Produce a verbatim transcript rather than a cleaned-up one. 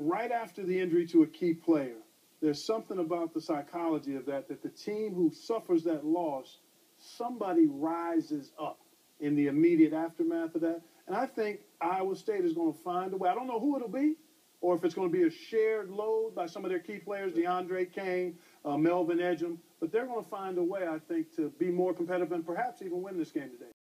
right after the injury to a key player, there's something about the psychology of that, that the team who suffers that loss, somebody rises up in the immediate aftermath of that. And I think Iowa State is going to find a way. I don't know who it'll be, or if it's going to be a shared load by some of their key players, DeAndre Kane, uh, Melvin Edgem, but they're going to find a way, I think, to be more competitive and perhaps even win this game today.